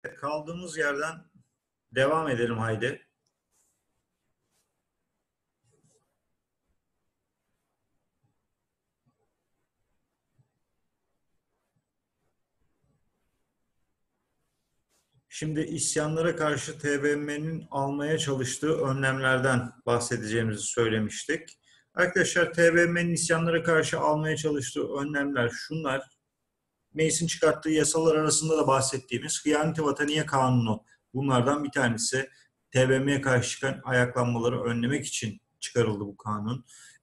Kaldığımız yerden devam edelim haydi. Şimdi isyanlara karşı TBMM'nin almaya çalıştığı önlemlerden bahsedeceğimizi söylemiştik. Arkadaşlar TBMM'nin isyanlara karşı almaya çalıştığı önlemler şunlar. Meclisin çıkarttığı yasalar arasında da bahsettiğimiz Hıyaneti Vataniye Kanunu bunlardan bir tanesi. TBMM'ye karşı çıkan ayaklanmaları önlemek için çıkarıldı bu kanun.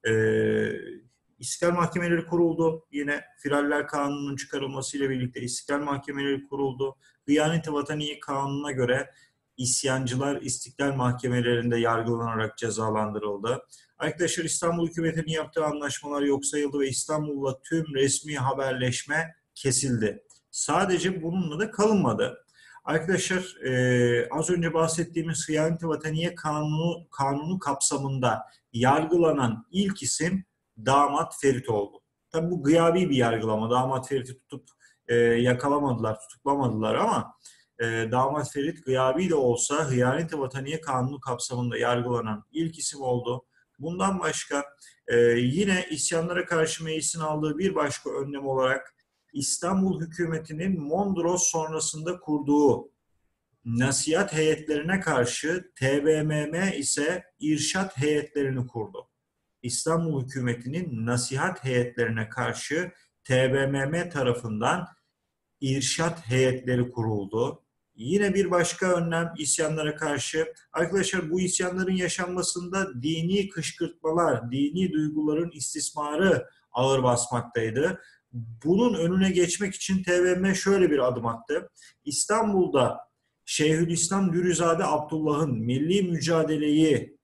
İstiklal mahkemeleri kuruldu. Yine Firaller Kanunu'nun çıkarılmasıyla birlikte istiklal mahkemeleri kuruldu. Hıyaneti Vataniye Kanunu'na göre isyancılar istiklal mahkemelerinde yargılanarak cezalandırıldı. Arkadaşlar İstanbul hükümetinin yaptığı anlaşmalar yok sayıldı ve İstanbul'la tüm resmi haberleşme kesildi. Sadece bununla da kalınmadı. Arkadaşlar az önce bahsettiğimiz Hıyaneti Vataniye Kanunu kapsamında yargılanan ilk isim Damat Ferit oldu. Tabii bu gıyabi bir yargılama. Damat Ferit'i tutup yakalamadılar, tutuklamadılar ama Damat Ferit gıyabi de olsa Hıyaneti Vataniye Kanunu kapsamında yargılanan ilk isim oldu. Bundan başka yine isyanlara karşı meclisin aldığı bir başka önlem olarak İstanbul hükümetinin Mondros sonrasında kurduğu nasihat heyetlerine karşı TBMM ise irşat heyetlerini kurdu. İstanbul hükümetinin nasihat heyetlerine karşı TBMM tarafından irşat heyetleri kuruldu. Yine bir başka önlem isyanlara karşı. Arkadaşlar bu isyanların yaşanmasında dini kışkırtmalar, dini duyguların istismarı ağır basmaktaydı. Bunun önüne geçmek için TBMM şöyle bir adım attı. İstanbul'da Şeyhülislam Dürüzade Abdullah'ın milli mücadeleyi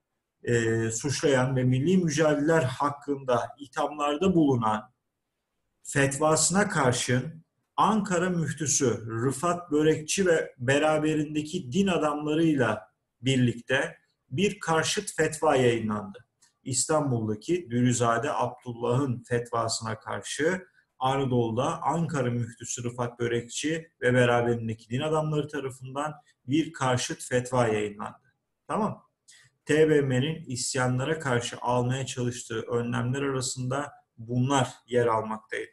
suçlayan ve milli mücadeleler hakkında ithamlarda bulunan fetvasına karşın Ankara müftüsü Rıfat Börekçi ve beraberindeki din adamlarıyla birlikte bir karşıt fetva yayınlandı. İstanbul'daki Dürüzade Abdullah'ın fetvasına karşı Anadolu'da Ankara müftüsü Rıfat Börekçi ve beraberindeki din adamları tarafından bir karşıt fetva yayınlandı. Tamam. TBMM'nin isyanlara karşı almaya çalıştığı önlemler arasında bunlar yer almaktaydı.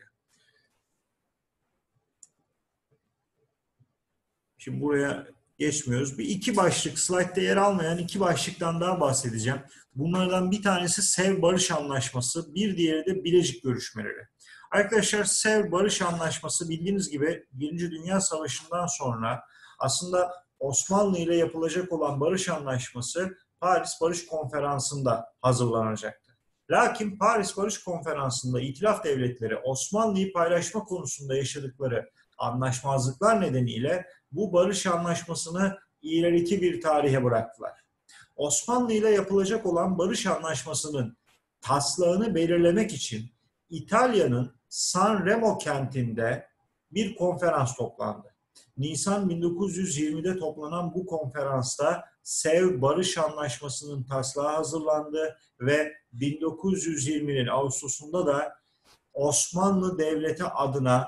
Şimdi buraya geçmiyoruz. Bir iki başlık, slaytta yer almayan iki başlıktan daha bahsedeceğim. Bunlardan bir tanesi Sevr Barış Anlaşması, bir diğeri de Bilecik Görüşmeleri. Arkadaşlar Sevr Barış Anlaşması bildiğiniz gibi Birinci Dünya Savaşı'ndan sonra aslında Osmanlı ile yapılacak olan barış anlaşması Paris Barış Konferansı'nda hazırlanacaktı. Lakin Paris Barış Konferansı'nda İtilaf devletleri Osmanlı'yı paylaşma konusunda yaşadıkları anlaşmazlıklar nedeniyle bu barış anlaşmasını ileriki bir tarihe bıraktılar. Osmanlı ile yapılacak olan barış anlaşmasının taslağını belirlemek için İtalya'nın San Remo kentinde bir konferans toplandı. Nisan 1920'de toplanan bu konferansta Sevr Barış Anlaşması'nın taslağı hazırlandı ve 1920'nin Ağustos'unda da Osmanlı Devleti adına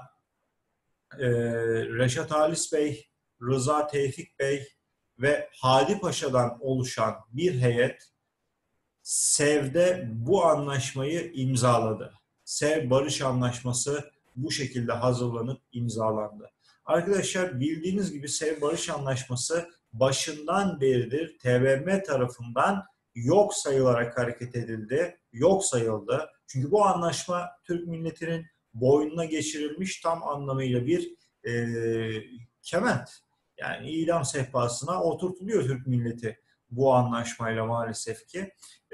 Reşat Halis Bey, Rıza Tevfik Bey ve Hadi Paşa'dan oluşan bir heyet Sevr'de bu anlaşmayı imzaladı. Sevr Barış Anlaşması bu şekilde hazırlanıp imzalandı. Arkadaşlar bildiğiniz gibi Sevr Barış Anlaşması başından beridir TBMM tarafından yok sayılarak hareket edildi, yok sayıldı. Çünkü bu anlaşma Türk milletinin boynuna geçirilmiş tam anlamıyla bir kement. Yani idam sehpasına oturtuluyor Türk milleti bu anlaşmayla maalesef ki.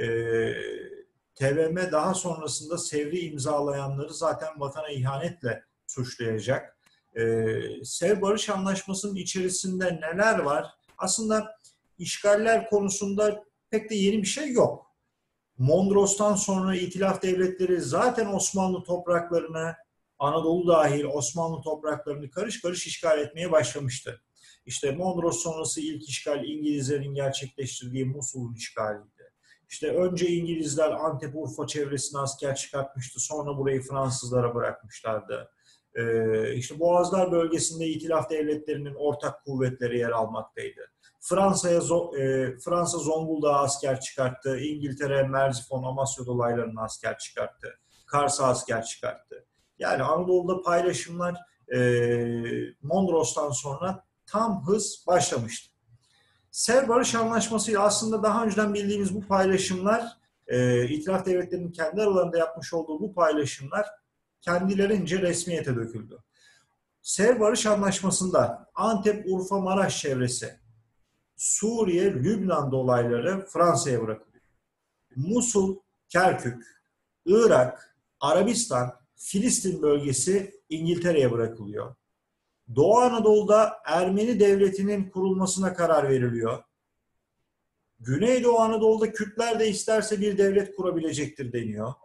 TBMM daha sonrasında Sevr'i imzalayanları zaten vatana ihanetle suçlayacak. Sevr Barış Anlaşması'nın içerisinde neler var? Aslında işgaller konusunda pek de yeni bir şey yok. Mondros'tan sonra İtilaf devletleri zaten Osmanlı topraklarını, Anadolu dahil Osmanlı topraklarını karış karış işgal etmeye başlamıştı. İşte Mondros sonrası ilk işgal İngilizlerin gerçekleştirdiği Musul'un işgaliydi. İşte önce İngilizler Antep, Urfa çevresine asker çıkartmıştı. Sonra burayı Fransızlara bırakmışlardı. İşte Boğazlar bölgesinde İtilaf devletlerinin ortak kuvvetleri yer almaktaydı. Fransa Zonguldak'a asker çıkarttı. İngiltere Merzifon, Amasya dolaylarına asker çıkarttı. Kars'a asker çıkarttı. Yani Anadolu'da paylaşımlar Mondros'tan sonra tam hız başlamıştı. Sevr Barış Anlaşması ile aslında daha önceden bildiğimiz bu paylaşımlar, İtilaf devletlerinin kendi aralarında yapmış olduğu bu paylaşımlar kendilerince resmiyete döküldü. Sevr Barış Anlaşması'nda Antep, Urfa, Maraş çevresi, Suriye, Lübnan dolayları Fransa'ya bırakılıyor. Musul, Kerkük, Irak, Arabistan, Filistin bölgesi İngiltere'ye bırakılıyor. Doğu Anadolu'da Ermeni devletinin kurulmasına karar veriliyor. Güneydoğu Anadolu'da Kürtler de isterse bir devlet kurabilecektir deniyor.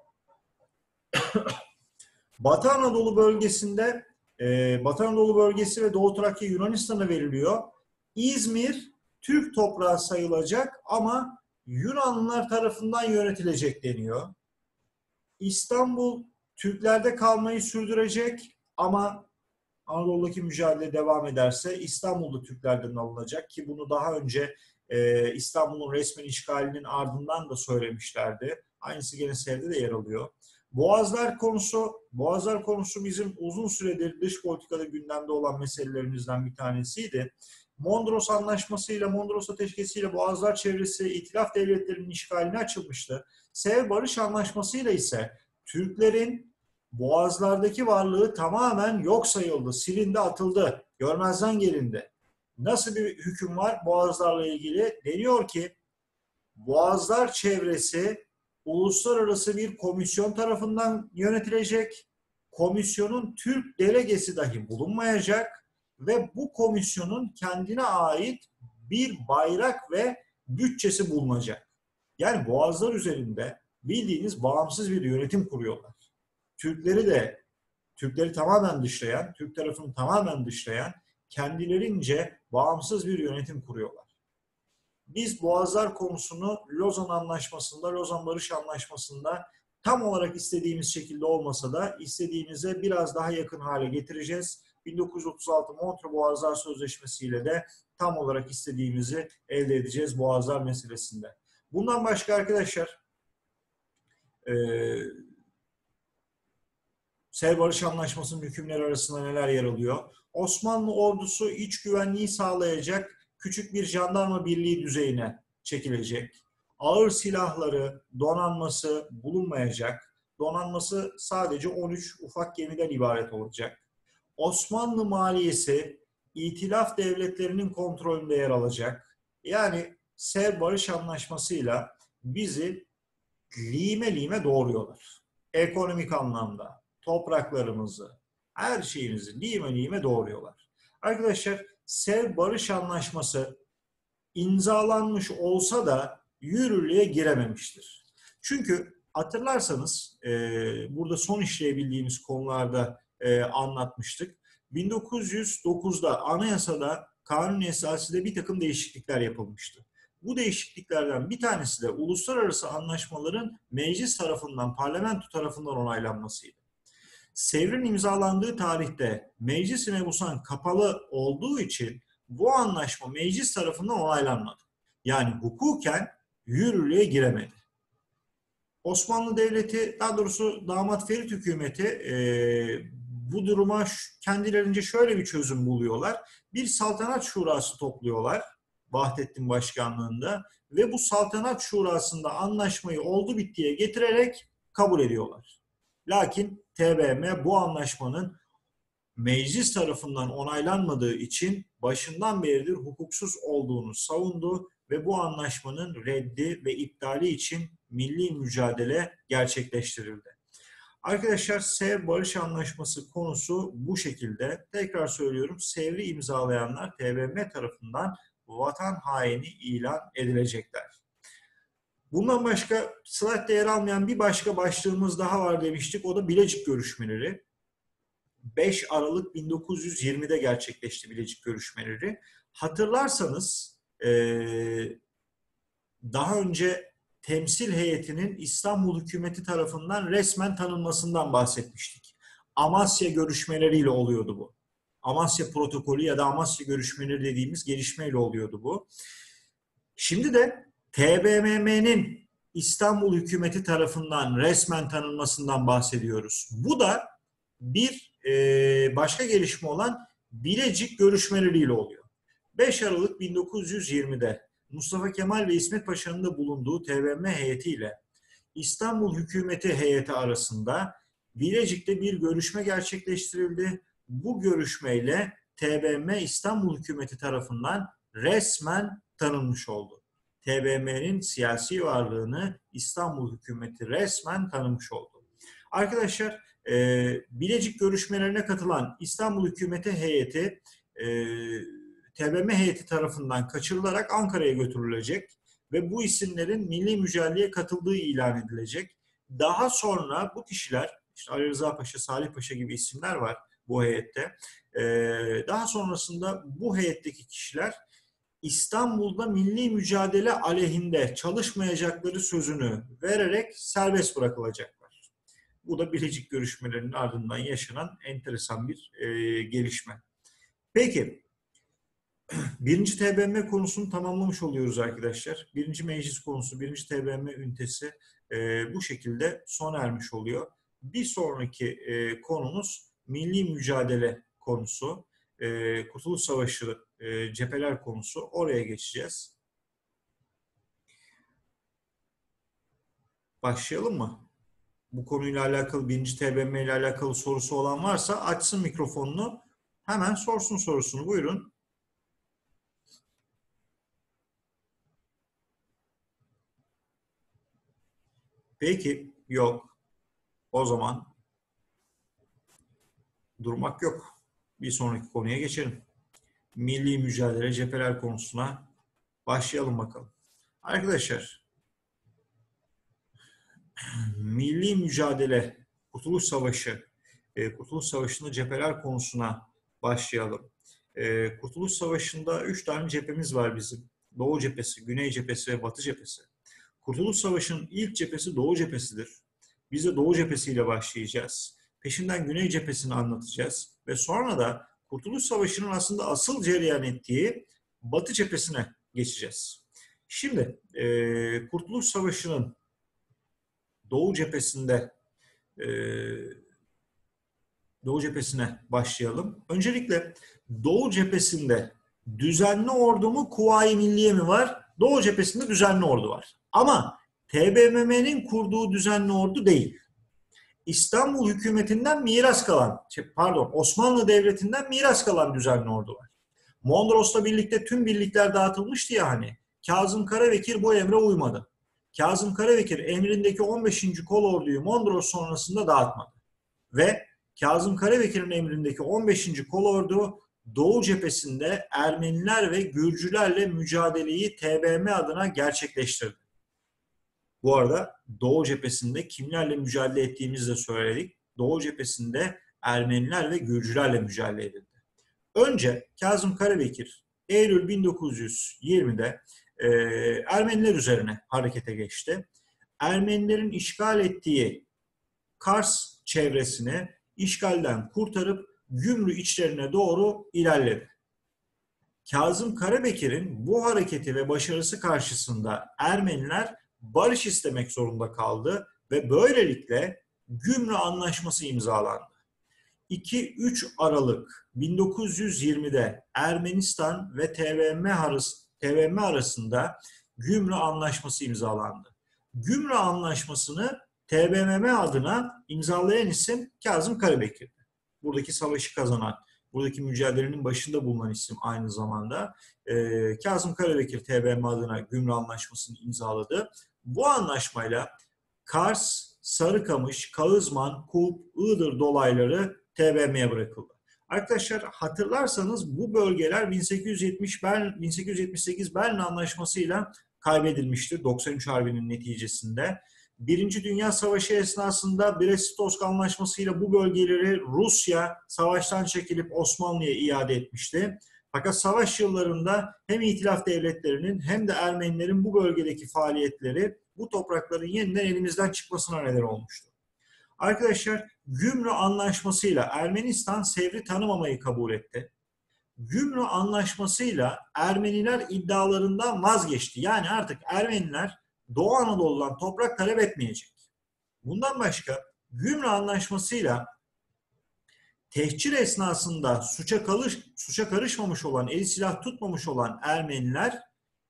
Batı Anadolu bölgesinde Batı Anadolu bölgesi ve Doğu Trakya Yunanistan'a veriliyor. İzmir Türk toprağı sayılacak ama Yunanlılar tarafından yönetilecek deniyor. İstanbul Türklerde kalmayı sürdürecek ama Anadolu'daki mücadele devam ederse İstanbul'da Türklerden alınacak ki bunu daha önce İstanbul'un resmen işgalinin ardından da söylemişlerdi. Aynısı gene Sevr'de de yer alıyor. Boğazlar konusu bizim uzun süredir dış politikada gündemde olan meselelerimizden bir tanesiydi. Mondros Anlaşması'yla, Mondros Ateşkesi'yle Boğazlar çevresi İtilaf devletlerinin işgaline açılmıştı. Sevr Barış Anlaşması'yla ise Türklerin Boğazlardaki varlığı tamamen yok sayıldı, silindi, atıldı, görmezden gelindi. Nasıl bir hüküm var Boğazlarla ilgili? Deniyor ki Boğazlar çevresi uluslararası bir komisyon tarafından yönetilecek. Komisyonun Türk delegesi dahi bulunmayacak ve bu komisyonun kendine ait bir bayrak ve bütçesi bulunacak. Yani Boğazlar üzerinde bildiğiniz bağımsız bir yönetim kuruyorlar. Türkleri tamamen dışlayan, Türk tarafını tamamen dışlayan kendilerince bağımsız bir yönetim kuruyorlar. Biz Boğazlar konusunu Lozan Anlaşması'nda, Lozan Barış Anlaşması'nda tam olarak istediğimiz şekilde olmasa da istediğimize biraz daha yakın hale getireceğiz. 1936 Montreux Boğazlar Sözleşmesi ile de tam olarak istediğimizi elde edeceğiz Boğazlar meselesinde. Bundan başka arkadaşlar Sevr Barış Anlaşması'nın hükümleri arasında neler yer alıyor? Osmanlı ordusu iç güvenliği sağlayacak küçük bir jandarma birliği düzeyine çekilecek. Ağır silahları, donanması bulunmayacak. Donanması sadece 13 ufak gemiden ibaret olacak. Osmanlı maliyesi İtilaf devletlerinin kontrolünde yer alacak. Yani Sevr Barış Anlaşması'yla bizi lime lime doğruyorlar. Ekonomik anlamda topraklarımızı, her şeyimizi lime lime doğruyorlar. Arkadaşlar Sevr Barış Anlaşması imzalanmış olsa da yürürlüğe girememiştir. Çünkü hatırlarsanız burada son işleyebildiğimiz konularda anlatmıştık. 1909'da anayasada kanun esasıyla bir takım değişiklikler yapılmıştı. Bu değişikliklerden bir tanesi de uluslararası anlaşmaların meclis tarafından, parlamento tarafından onaylanmasıydı. Sevr'in imzalandığı tarihte meclis-i mebusan kapalı olduğu için bu anlaşma meclis tarafından onaylanmadı. Yani hukuken yürürlüğe giremedi. Osmanlı Devleti, daha doğrusu Damat Ferit hükümeti bu duruma kendilerince şöyle bir çözüm buluyorlar. Bir saltanat şurası topluyorlar Vahdettin Başkanlığında ve bu saltanat şurasında anlaşmayı oldu bittiye getirerek kabul ediyorlar. Lakin TBMM bu anlaşmanın meclis tarafından onaylanmadığı için başından beridir hukuksuz olduğunu savundu ve bu anlaşmanın reddi ve iptali için milli mücadele gerçekleştirildi. Arkadaşlar Sevr Barış Anlaşması konusu bu şekilde. Tekrar söylüyorum, Sevr'i imzalayanlar TBMM tarafından vatan haini ilan edilecekler. Bundan başka slaytta yer almayan bir başka başlığımız daha var demiştik. O da Bilecik görüşmeleri. 5 Aralık 1920'de gerçekleşti Bilecik görüşmeleri. Hatırlarsanız daha önce temsil heyetinin İstanbul hükümeti tarafından resmen tanınmasından bahsetmiştik. Amasya görüşmeleriyle oluyordu bu. Amasya protokolü ya da Amasya görüşmeleri dediğimiz gelişmeyle oluyordu bu. Şimdi de TBMM'nin İstanbul hükümeti tarafından resmen tanınmasından bahsediyoruz. Bu da bir başka gelişme olan Bilecik görüşmeleriyle oluyor. 5 Aralık 1920'de Mustafa Kemal ve İsmet Paşa'nın da bulunduğu TBMM heyetiyle İstanbul hükümeti heyeti arasında Bilecik'te bir görüşme gerçekleştirildi. Bu görüşmeyle TBMM İstanbul hükümeti tarafından resmen tanınmış oldu. TBMM'nin siyasi varlığını İstanbul hükümeti resmen tanımış oldu. Arkadaşlar, Bilecik görüşmelerine katılan İstanbul hükümeti heyeti TBMM heyeti tarafından kaçırılarak Ankara'ya götürülecek ve bu isimlerin milli mücadeleye katıldığı ilan edilecek. Daha sonra bu kişiler, işte Ali Rıza Paşa, Salih Paşa gibi isimler var bu heyette. Daha sonrasında bu heyetteki kişiler İstanbul'da milli mücadele aleyhinde çalışmayacakları sözünü vererek serbest bırakılacaklar. Bu da Bilecik görüşmelerinin ardından yaşanan enteresan bir gelişme. Peki, birinci TBMM konusunu tamamlamış oluyoruz arkadaşlar. Birinci meclis konusu, birinci TBMM ünitesi bu şekilde sona ermiş oluyor. Bir sonraki konumuz milli mücadele konusu. Kurtuluş Savaşı cepheler konusu. Oraya geçeceğiz. Başlayalım mı? Bu konuyla alakalı, birinci TBMM ile alakalı sorusu olan varsa açsın mikrofonunu. Hemen sorsun sorusunu. Buyurun. Peki, yok. O zaman durmak yok. Bir sonraki konuya geçelim. Milli mücadele cepheler konusuna başlayalım bakalım. Arkadaşlar, milli mücadele, Kurtuluş Savaşı, Kurtuluş Savaşı'nda cepheler konusuna başlayalım. Kurtuluş Savaşı'nda 3 tane cephemiz var bizim. Doğu cephesi, Güney cephesi ve Batı cephesi. Kurtuluş Savaşı'nın ilk cephesi Doğu cephesidir. Biz de Doğu cephesiyle başlayacağız. Peşinden Güney cephesini anlatacağız. Ve sonra da Kurtuluş Savaşı'nın aslında asıl cereyan ettiği Batı cephesine geçeceğiz. Şimdi Kurtuluş Savaşı'nın Doğu cephesine başlayalım. Öncelikle Doğu cephesinde düzenli ordu mu, Kuvayi Milliye mi var? Doğu cephesinde düzenli ordu var. Ama TBMM'nin kurduğu düzenli ordu değil. İstanbul hükümetinden miras kalan, Osmanlı Devleti'nden miras kalan düzenli ordu var. Mondros'la birlikte tüm birlikler dağıtılmıştı ya hani. Kazım Karabekir bu emre uymadı. Kazım Karabekir emrindeki 15. kolorduyu Mondros sonrasında dağıtmadı. Ve Kazım Karabekir'in emrindeki 15. kolordu Doğu cephesinde Ermeniler ve Gürcülerle mücadeleyi TBMM adına gerçekleştirdi. Bu arada Doğu cephesinde kimlerle mücadele ettiğimizi de söyledik. Doğu cephesinde Ermeniler ve Gürcülerle mücadele edildi. Önce Kazım Karabekir Eylül 1920'de Ermeniler üzerine harekete geçti. Ermenilerin işgal ettiği Kars çevresini işgalden kurtarıp Gümrü içlerine doğru ilerledi. Kazım Karabekir'in bu hareketi ve başarısı karşısında Ermeniler barış istemek zorunda kaldı ve böylelikle Gümrü Anlaşması imzalandı. 2-3 Aralık 1920'de Ermenistan ve TBMM arasında Gümrü Anlaşması imzalandı. Gümrü Anlaşması'nı TBMM adına imzalayan isim Kazım Karabekir'di. Buradaki savaşı kazanan, buradaki mücadelenin başında bulunan isim aynı zamanda. Kazım Karabekir TBMM adına Gümrü Anlaşması'nı imzaladı. Bu anlaşmayla Kars, Sarıkamış, Kağızman, Kulp, Iğdır dolayları TBMM'ye bırakıldı. Arkadaşlar hatırlarsanız bu bölgeler 1878 Berlin Anlaşması'yla kaybedilmişti 93 Harbi'nin neticesinde. Birinci Dünya Savaşı esnasında Brest-Litovsk Anlaşması'yla bu bölgeleri Rusya savaştan çekilip Osmanlı'ya iade etmişti. Fakat savaş yıllarında hem İtilaf devletlerinin hem de Ermenilerin bu bölgedeki faaliyetleri bu toprakların yeniden elimizden çıkmasına neden olmuştu. Arkadaşlar, Gümrü Anlaşması'yla Ermenistan Sevr'i tanımamayı kabul etti. Gümrü Anlaşması'yla Ermeniler iddialarından vazgeçti. Yani artık Ermeniler Doğu Anadolu'dan toprak talep etmeyecek. Bundan başka Gümrü Anlaşması'yla tehcir esnasında suça karışmamış olan, eli silah tutmamış olan Ermeniler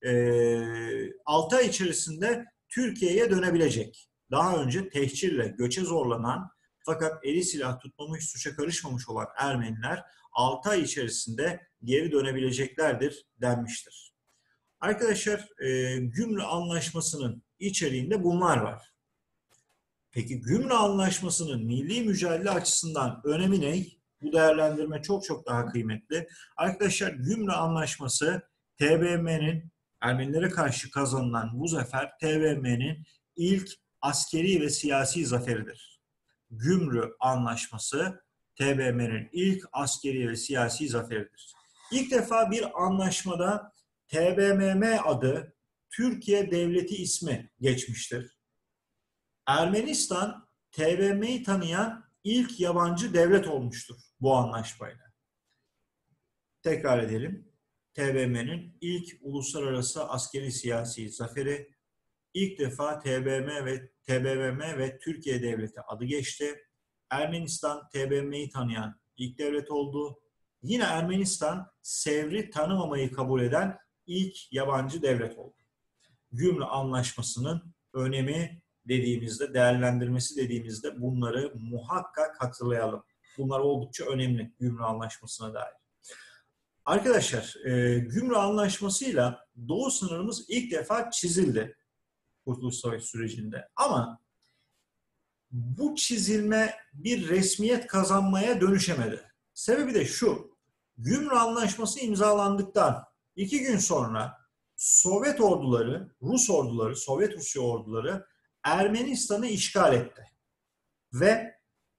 6 ay içerisinde Türkiye'ye dönebilecek. Daha önce tehcirle göçe zorlanan fakat eli silah tutmamış, suça karışmamış olan Ermeniler 6 ay içerisinde geri dönebileceklerdir denmiştir. Arkadaşlar, Gümrü Anlaşması'nın içeriğinde bunlar var. Peki Gümrü Anlaşması'nın milli mücadele açısından önemi ne? Bu değerlendirme çok çok daha kıymetli. Arkadaşlar, Gümrü Anlaşması TBMM'nin Ermenilere karşı kazanılan bu zafer TBMM'nin ilk askeri ve siyasi zaferidir. Gümrü Anlaşması TBMM'nin ilk askeri ve siyasi zaferidir. İlk defa bir anlaşmada TBMM adı Türkiye Devleti ismi geçmiştir. Ermenistan TBMM'yi tanıyan ilk yabancı devlet olmuştur bu anlaşmayla. Tekrar edelim. TBMM'nin ilk uluslararası askeri siyasi zaferi, ilk defa TBMM ve Türkiye Devleti adı geçti. Ermenistan TBMM'yi tanıyan ilk devlet oldu. Yine Ermenistan Sevr'i tanımamayı kabul eden ilk yabancı devlet oldu. Gümrü Anlaşması'nın önemi dediğimizde, değerlendirmesi dediğimizde bunları muhakkak hatırlayalım. Bunlar oldukça önemli Gümrü Anlaşması'na dair. Arkadaşlar, Gümrü Anlaşması'yla Doğu sınırımız ilk defa çizildi Kurtuluş Savaşı sürecinde. Ama bu çizilme bir resmiyet kazanmaya dönüşemedi. Sebebi de şu: Gümrü Anlaşması imzalandıktan 2 gün sonra Sovyet orduları, Sovyet Rusya orduları Ermenistan'ı işgal etti. Ve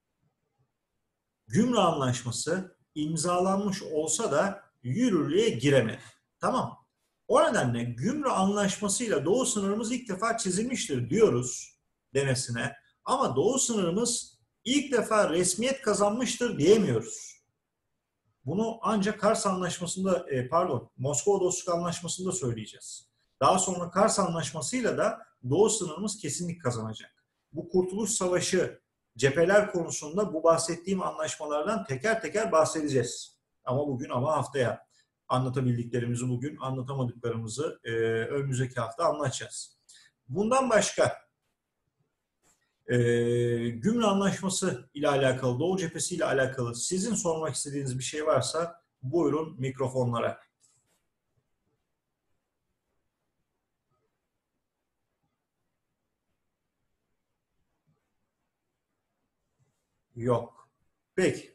Gümrü Anlaşması imzalanmış olsa da yürürlüğe giremedi. Tamam. O nedenle Gümrü Anlaşması'yla Doğu sınırımız ilk defa çizilmiştir diyoruz denesine. Ama Doğu sınırımız ilk defa resmiyet kazanmıştır diyemiyoruz. Bunu ancak Kars Anlaşması'nda, Moskova Dostluk Anlaşması'nda söyleyeceğiz. Daha sonra Kars Anlaşması'yla da Doğu sınırımız kesinlik kazanacak. Bu Kurtuluş Savaşı cepheler konusunda bu bahsettiğim anlaşmalardan teker teker bahsedeceğiz. Ama haftaya anlatabildiklerimizi bugün, anlatamadıklarımızı önümüzdeki hafta anlatacağız. Bundan başka Gümrü Anlaşması ile alakalı, Doğu Cephesi ile alakalı sizin sormak istediğiniz bir şey varsa buyurun mikrofonlara. Yok. Peki.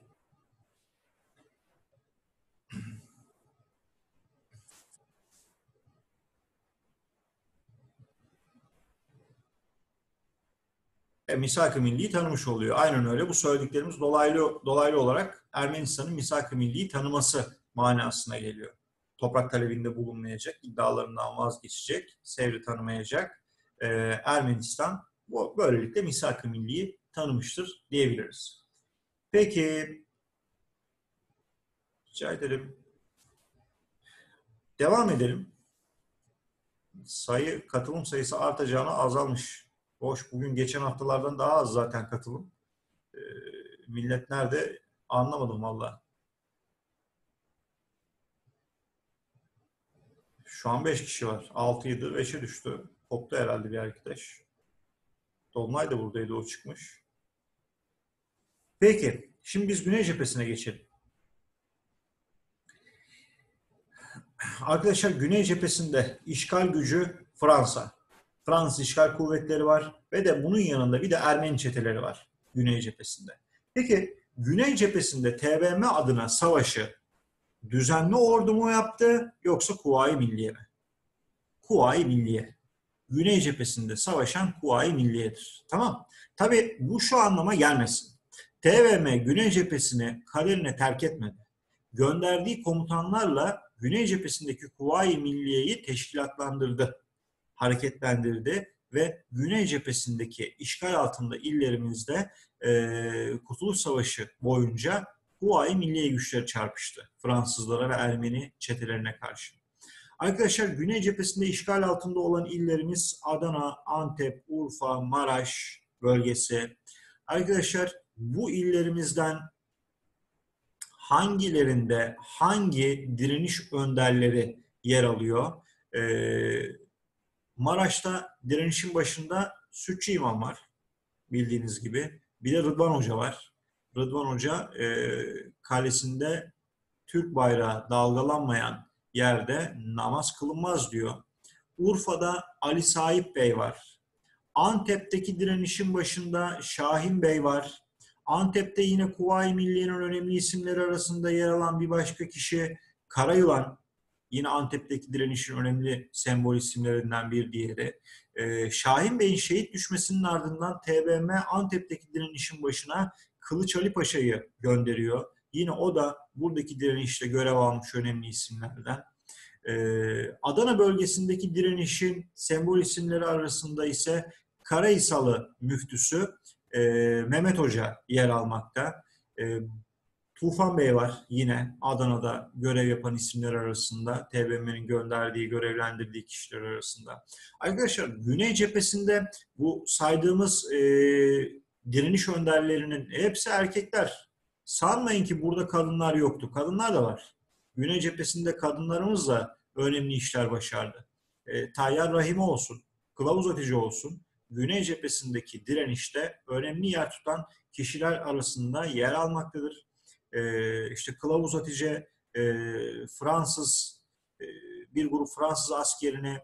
Misak-ı Milli'yi tanımış oluyor. Aynen öyle. Bu söylediklerimiz dolaylı olarak Ermenistan'ın Misak-ı Milli'yi tanıması manasına geliyor. Toprak talebinde bulunmayacak, iddialarından vazgeçecek, Sevr'i tanımayacak. Ermenistan böylelikle Misak-ı Milli'yi tanımıştır diyebiliriz. Peki, rica ederim. Devam edelim. Katılım sayısı artacağına azalmış. Bugün geçen haftalardan daha az zaten katılım. Millet nerede anlamadım valla. Şu an 5 kişi var. 6'ydı, 5'e düştü. Koptu herhalde bir arkadaş. Dolunay da buradaydı, o çıkmış. Peki, şimdi biz Güney Cephesi'ne geçelim. Arkadaşlar, Güney Cephesi'nde işgal gücü Fransa. Fransız işgal kuvvetleri var ve de bunun yanında bir de Ermeni çeteleri var Güney Cephesi'nde. Peki, Güney Cephesi'nde TBMM adına savaşı düzenli ordu mu yaptı yoksa Kuvayi Milliye mi? Kuvayi Milliye. Güney Cephesi'nde savaşan Kuvayi Milliye'dir. Tamam. Tabii bu şu anlama gelmesin. TBMM Güney Cephesi'ni kaderine terk etmedi. Gönderdiği komutanlarla Güney Cephesi'ndeki Kuvayi Milliye'yi teşkilatlandırdı, hareketlendirdi ve Güney cephesindeki işgal altında illerimizde Kurtuluş Savaşı boyunca Huvayi Milliye Güçleri çarpıştı Fransızlara ve Ermeni çetelerine karşı. Arkadaşlar Güney cephesinde işgal altında olan illerimiz Adana, Antep, Urfa, Maraş bölgesi. Arkadaşlar bu illerimizden hangilerinde hangi direniş önderleri yer alıyor? Maraş'ta direnişin başında Sütçü İmam var bildiğiniz gibi. Bir de Rıdvan Hoca var. Rıdvan Hoca kalesinde Türk bayrağı dalgalanmayan yerde namaz kılınmaz diyor. Urfa'da Ali Sahip Bey var. Antep'teki direnişin başında Şahin Bey var. Antep'te yine Kuvayi Milliye'nin önemli isimleri arasında yer alan bir başka kişi Karayılan. Yine Antep'teki direnişin önemli sembol isimlerinden bir diğeri. Şahin Bey'in şehit düşmesinin ardından TBMM Antep'teki direnişin başına Kılıç Ali Paşa'yı gönderiyor. Yine o da buradaki direnişte görev almış önemli isimlerden. Adana bölgesindeki direnişin sembol isimleri arasında ise Karahisalı müftüsü Mehmet Hoca yer almakta. Tufan Bey var yine Adana'da görev yapan isimler arasında. TBMM'nin gönderdiği, görevlendirdiği kişiler arasında. Arkadaşlar Güney cephesinde bu saydığımız direniş önderlerinin hepsi erkekler. Sanmayın ki burada kadınlar yoktu. Kadınlar da var. Güney cephesinde kadınlarımız da önemli işler başardı. Tayyar Rahime olsun, Kılavuz Hatice olsun, Güney cephesindeki direnişte önemli yer tutan kişiler arasında yer almaktadır. İşte Kılavuz Hatice Fransız bir grup Fransız askerini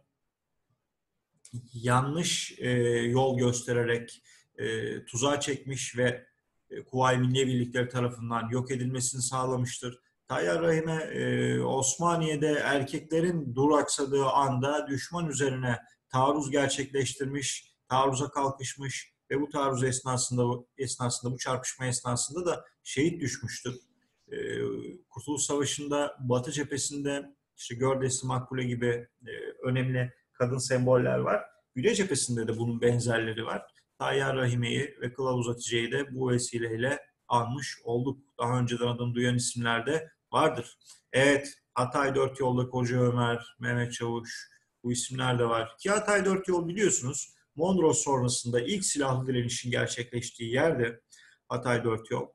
yanlış yol göstererek tuzağa çekmiş ve Kuvayi Milliye Birlikleri tarafından yok edilmesini sağlamıştır. Tayyar Rahime Osmaniye'de erkeklerin duraksadığı anda düşman üzerine taarruz gerçekleştirmiş, taarruza kalkışmış ve bu taarruz esnasında bu çarpışma esnasında da şehit düşmüştür. Kurtuluş Savaşı'nda Batı cephesinde işte Gördesli Makbule gibi önemli kadın semboller var. Güney cephesinde de bunun benzerleri var. Tayyar Rahime'yi ve Kılavuz Hatice'yi de bu vesileyle anmış olduk. Daha önceden adını duyan isimler de vardır. Evet, Hatay Dört Yol'da Koca Ömer, Mehmet Çavuş bu isimler de var. Ki Hatay Dört Yol biliyorsunuz Mondros sonrasında ilk silahlı direnişin gerçekleştiği yerde Hatay Dört Yol.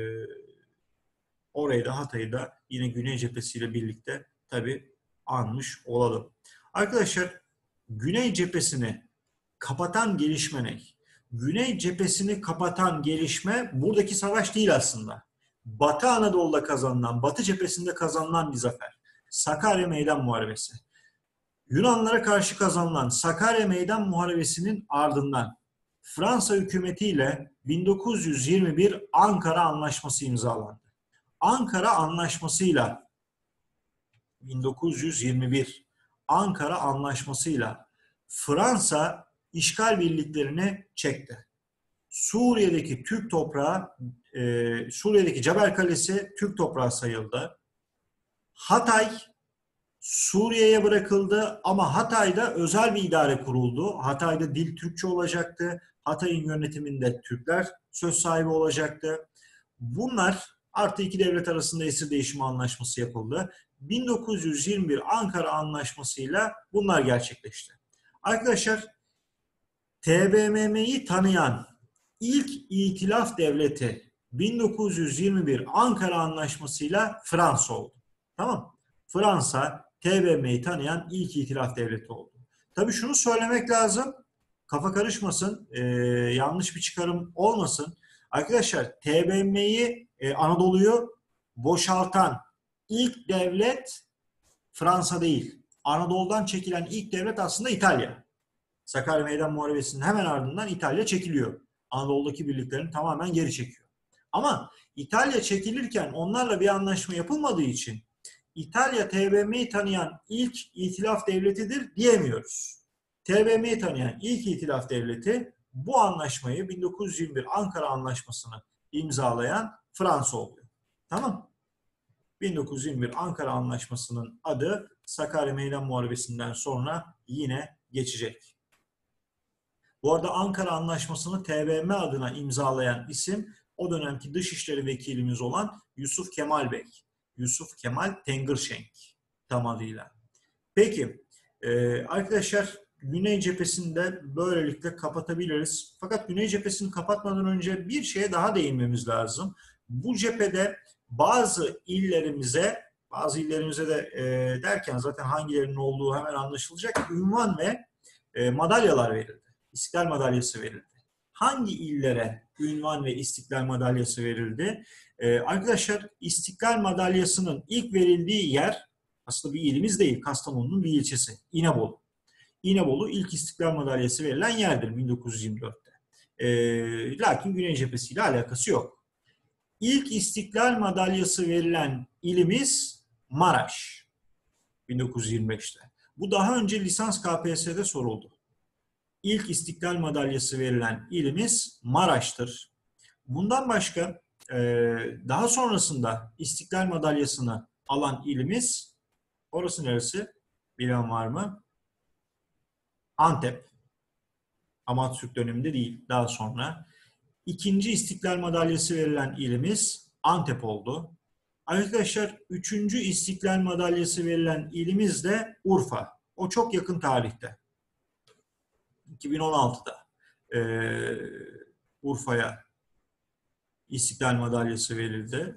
Orayı da Hatay'ı da yine Güney cephesiyle birlikte tabii anmış olalım. Arkadaşlar Güney cephesini kapatan gelişme ne? Güney cephesini kapatan gelişme buradaki savaş değil aslında. Batı Anadolu'da kazanılan, Batı cephesinde kazanılan bir zafer. Sakarya Meydan Muharebesi. Yunanlara karşı kazanılan Sakarya Meydan Muharebesi'nin ardından Fransa hükümetiyle 1921 Ankara Anlaşması imzalandı. Ankara Anlaşması'yla 1921 Ankara Anlaşması'yla Fransa işgal birliklerini çekti. Suriye'deki Türk toprağı, Suriye'deki Cebel Kalesi Türk toprağı sayıldı. Hatay Suriye'ye bırakıldı ama Hatay'da özel bir idare kuruldu. Hatay'da dil Türkçe olacaktı. Hatay'ın yönetiminde Türkler söz sahibi olacaktı. Bunlar artı iki devlet arasında esir değişimi anlaşması yapıldı. 1921 Ankara Anlaşması'yla bunlar gerçekleşti. Arkadaşlar TBMM'yi tanıyan ilk itilaf devleti 1921 Ankara Anlaşması'yla Fransa oldu. Tamam. Fransa TBMM'yi tanıyan ilk itilaf devleti oldu. Tabii şunu söylemek lazım. Kafa karışmasın. Yanlış bir çıkarım olmasın. Arkadaşlar TBMM'yi Anadolu'yu boşaltan ilk devlet Fransa değil. Anadolu'dan çekilen ilk devlet aslında İtalya. Sakarya Meydan Muharebesi'nin hemen ardından İtalya çekiliyor. Anadolu'daki birliklerini tamamen geri çekiyor. Ama İtalya çekilirken onlarla bir anlaşma yapılmadığı için İtalya TBMM'yi tanıyan ilk itilaf devletidir diyemiyoruz. TBMM'yi tanıyan ilk itilaf devleti bu anlaşmayı 1921 Ankara Anlaşması'nı imzalayan Fransa oluyor. Tamam. 1921 Ankara Anlaşması'nın adı Sakarya Meydan Muharebesi'nden sonra yine geçecek. Bu arada Ankara Anlaşması'nı TBMM adına imzalayan isim o dönemki Dışişleri Vekilimiz olan Yusuf Kemal Bey. Yusuf Kemal Tengirşenk tam adıyla. Peki arkadaşlar, Güney cephesini de böylelikle kapatabiliriz. Fakat Güney cephesini kapatmadan önce bir şeye daha değinmemiz lazım. Bu cephede bazı illerimize de derken zaten hangilerinin olduğu hemen anlaşılacak, ünvan ve madalyalar verildi. İstiklal Madalyası verildi. Hangi illere ünvan ve İstiklal Madalyası verildi? Arkadaşlar, İstiklal Madalyası'nın ilk verildiği yer aslında bir ilimiz değil, Kastamonu'nun bir ilçesi, İnebolu. İnebolu ilk İstiklal Madalyası verilen yerdir 1924'te. Lakin Güney Cephesi ile alakası yok. İlk İstiklal Madalyası verilen ilimiz Maraş 1925'te. Bu daha önce lisans KPSS'de soruldu. İlk İstiklal Madalyası verilen ilimiz Maraş'tır. Bundan başka daha sonrasında İstiklal Madalyası'nı alan ilimiz, orası neresi? Bilen var mı? Antep. Ama Atatürk döneminde değil, daha sonra. İkinci İstiklal Madalyası verilen ilimiz Antep oldu. Arkadaşlar, üçüncü İstiklal Madalyası verilen ilimiz de Urfa. O çok yakın tarihte. 2016'da Urfa'ya İstiklal Madalyası verildi.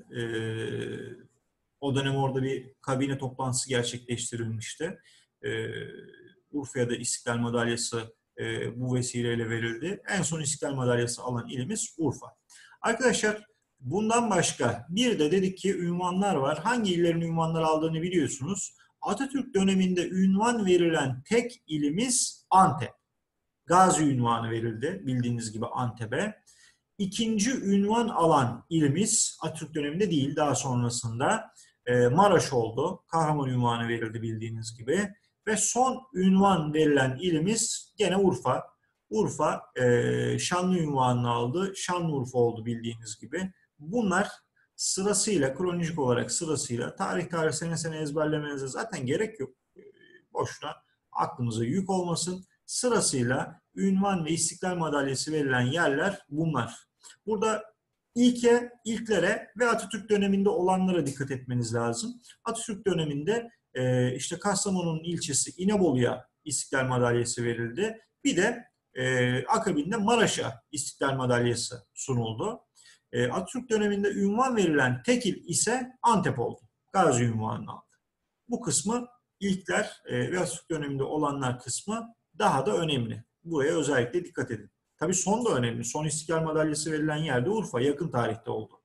O dönem orada bir kabine toplantısı gerçekleştirilmişti. Urfa'ya da İstiklal Madalyası bu vesileyle verildi. En son İstiklal Madalyası alan ilimiz Urfa. Arkadaşlar, bundan başka bir de dedik ki ünvanlar var. Hangi illerin ünvanlar aldığını biliyorsunuz. Atatürk döneminde ünvan verilen tek ilimiz Antep. Gazi ünvanı verildi bildiğiniz gibi Antep'e. İkinci ünvan alan ilimiz Atatürk döneminde değil, daha sonrasında Maraş oldu. Kahraman ünvanı verildi bildiğiniz gibi. Ve son ünvan verilen ilimiz gene Urfa. Urfa Şanlı ünvanını aldı. Şanlıurfa oldu bildiğiniz gibi. Bunlar sırasıyla, kronolojik olarak sırasıyla, tarih sene ezberlemenize zaten gerek yok. Boşuna aklınıza yük olmasın. Sırasıyla ünvan ve İstiklal Madalyası verilen yerler bunlar. Burada ilklere ve Atatürk döneminde olanlara dikkat etmeniz lazım. Atatürk döneminde işte Kastamonu'nun ilçesi İnebolu'ya İstiklal Madalyası verildi. Bir de akabinde Maraş'a İstiklal Madalyası sunuldu. Atatürk döneminde ünvan verilen tek il ise Antep oldu. Gazi ünvanını aldı. Bu kısmı ilkler ve Atatürk döneminde olanlar kısmı daha da önemli. Buraya özellikle dikkat edin. Tabii son da önemli. Son İstiklal Madalyası verilen yerde Urfa. Yakın tarihte oldu.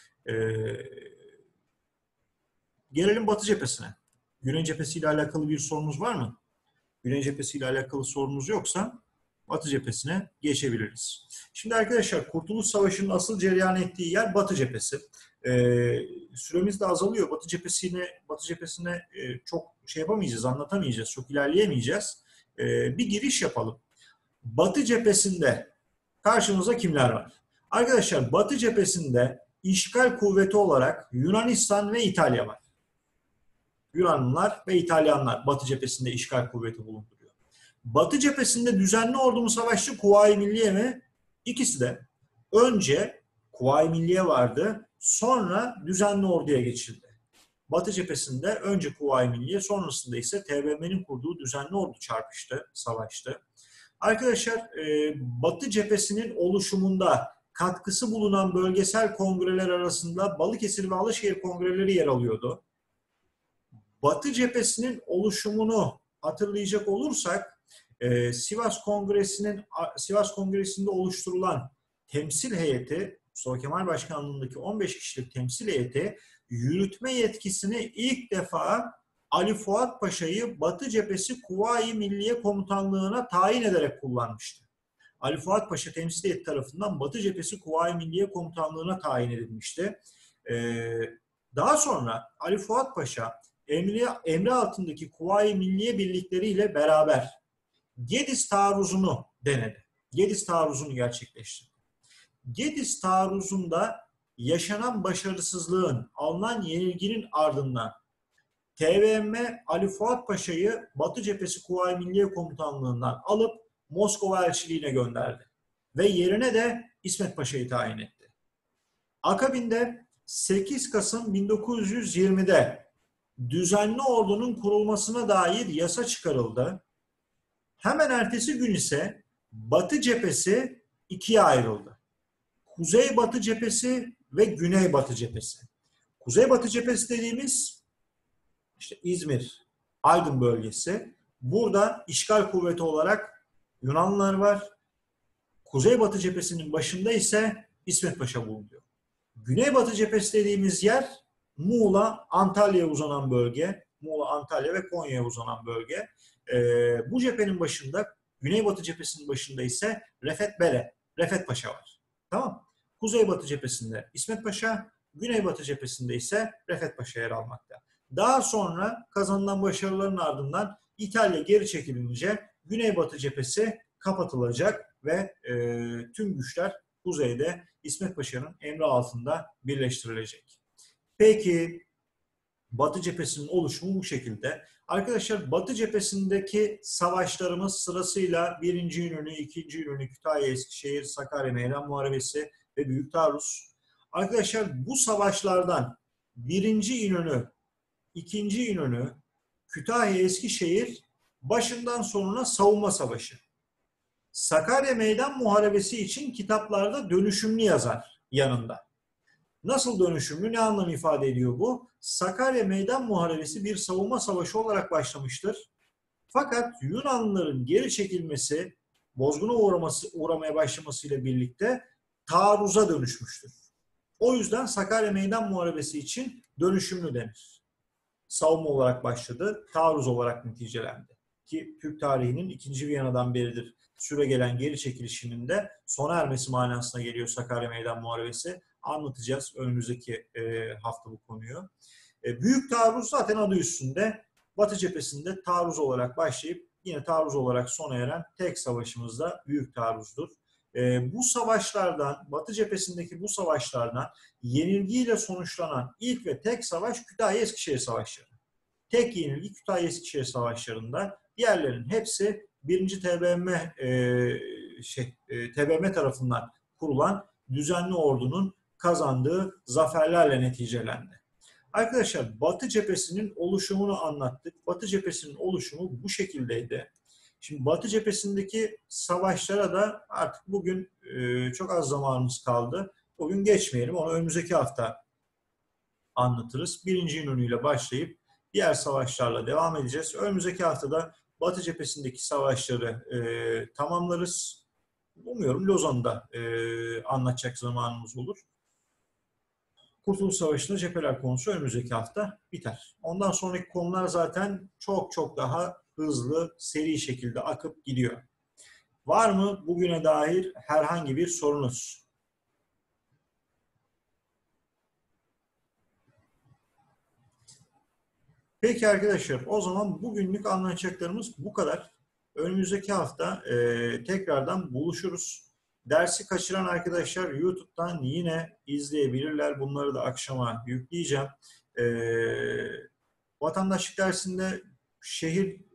Gelelim Batı cephesine. Güney cephesiyle alakalı bir sorunuz var mı? Güney cephesiyle alakalı sorunuz yoksa Batı cephesine geçebiliriz. Şimdi arkadaşlar, Kurtuluş Savaşı'nın asıl cereyan ettiği yer Batı cephesi. Süremiz de azalıyor. Batı cephesine çok şey yapamayacağız, anlatamayacağız, çok ilerleyemeyeceğiz. Bir giriş yapalım. Batı cephesinde karşımıza kimler var? Arkadaşlar, Batı cephesinde işgal kuvveti olarak Yunanistan ve İtalya var. Yunanlılar ve İtalyanlar Batı cephesinde işgal kuvveti bulunduruyor. Batı cephesinde düzenli ordu mu savaşçı, Kuvayi Milliye mi? İkisi de. Önce Kuvayi Milliye vardı, sonra düzenli orduya geçildi. Batı cephesinde önce Kuvayi Milliye, sonrasında ise TBMM'nin kurduğu düzenli ordu çarpıştı, savaştı. Arkadaşlar, Batı cephesinin oluşumunda katkısı bulunan bölgesel kongreler arasında Balıkesir ve Alaşehir kongreleri yer alıyordu. Batı cephesinin oluşumunu hatırlayacak olursak, Sivas Kongresi'nde oluşturulan temsil heyeti, Mustafa Kemal Başkanlığındaki 15 kişilik temsil heyeti yürütme yetkisini ilk defa Ali Fuat Paşa'yı Batı Cephesi Kuvayi Milliye Komutanlığı'na tayin ederek kullanmıştı. Ali Fuat Paşa temsil heyeti tarafından Batı Cephesi Kuvayi Milliye Komutanlığı'na tayin edilmişti. Daha sonra Ali Fuat Paşa emri altındaki Kuvayi Milliye birlikleriyle beraber Gediz taarruzunu denedi. Gediz taarruzunu gerçekleştirdi. Gediz taarruzunda yaşanan başarısızlığın, alınan yenilginin ardından TBMM Ali Fuat Paşa'yı Batı Cephesi Kuvayi Milliye Komutanlığı'ndan alıp Moskova elçiliğine gönderdi. Ve yerine de İsmet Paşa'yı tayin etti. Akabinde 8 Kasım 1920'de düzenli ordunun kurulmasına dair yasa çıkarıldı. Hemen ertesi gün ise Batı cephesi ikiye ayrıldı. Kuzeybatı cephesi ve Güneybatı cephesi. Kuzeybatı cephesi dediğimiz işte İzmir, Aydın bölgesi. Burada işgal kuvveti olarak Yunanlılar var. Kuzeybatı cephesinin başında ise İsmet Paşa bulunuyor. Güneybatı cephesi dediğimiz yer Muğla, Antalya'ya uzanan bölge. Muğla, Antalya ve Konya'ya uzanan bölge. Bu cephenin başında, Güneybatı cephesinin başında ise Refet Paşa var. Tamam. Kuzeybatı cephesinde İsmet Paşa, Güneybatı cephesinde ise Refet Paşa yer almakta. Daha sonra kazanılan başarıların ardından İtalya geri çekilince Güneybatı cephesi kapatılacak ve tüm güçler kuzeyde İsmet Paşa'nın emri altında birleştirilecek. Peki Batı cephesinin oluşumu bu şekilde. Arkadaşlar Batı cephesindeki savaşlarımız sırasıyla 1. İnönü, 2. İnönü, Kütahya, Eskişehir, Sakarya Meydan Muharebesi ve Büyük Taarruz. Arkadaşlar bu savaşlardan 1. İnönü, 2. İnönü, Kütahya, Eskişehir başından sonuna savunma savaşı. Sakarya Meydan Muharebesi için kitaplarda dönüşümlü yazar yanında. Nasıl dönüşümlü, ne anlam ifade ediyor bu? Sakarya Meydan Muharebesi bir savunma savaşı olarak başlamıştır. Fakat Yunanlıların geri çekilmesi, bozguna uğramaya başlamasıyla birlikte taarruza dönüşmüştür. O yüzden Sakarya Meydan Muharebesi için dönüşümlü denir. Savunma olarak başladı, taarruz olarak neticelendi. Ki Türk tarihinin 2. Viyana'dan beridir süregelen geri çekilişinin de sona ermesi manasına geliyor Sakarya Meydan Muharebesi. Anlatacağız önümüzdeki hafta bu konuyu. Büyük taarruz zaten adı üstünde. Batı cephesinde taarruz olarak başlayıp yine taarruz olarak sona eren tek savaşımız da Büyük Taarruz'dur. Bu savaşlardan, Batı cephesindeki bu savaşlardan yenilgiyle sonuçlanan ilk ve tek savaş Kütahya-Eskişehir Savaşları. Tek yenilgi Kütahya-Eskişehir Savaşları'nda, diğerlerinin hepsi 1. TBMM tarafından kurulan düzenli ordunun kazandığı zaferlerle neticelendi. Arkadaşlar Batı cephesinin oluşumunu anlattık. Batı cephesinin oluşumu bu şekildeydi. Şimdi Batı cephesindeki savaşlara da artık bugün çok az zamanımız kaldı. Bugün geçmeyelim, onu önümüzdeki hafta anlatırız. 1. İnönü ile başlayıp diğer savaşlarla devam edeceğiz. Önümüzdeki haftada Batı cephesindeki savaşları tamamlarız. Umuyorum Lozan'da anlatacak zamanımız olur. Kurtuluş Savaşı'nda cepheler konusu önümüzdeki hafta biter. Ondan sonraki konular zaten çok daha hızlı, seri şekilde akıp gidiyor. Var mı bugüne dair herhangi bir sorunuz? Peki arkadaşlar, o zaman bugünlük anlatacaklarımız bu kadar. Önümüzdeki hafta tekrardan buluşuruz. Dersi kaçıran arkadaşlar YouTube'dan yine izleyebilirler. Bunları da akşama yükleyeceğim. Vatandaşlık dersinde şehir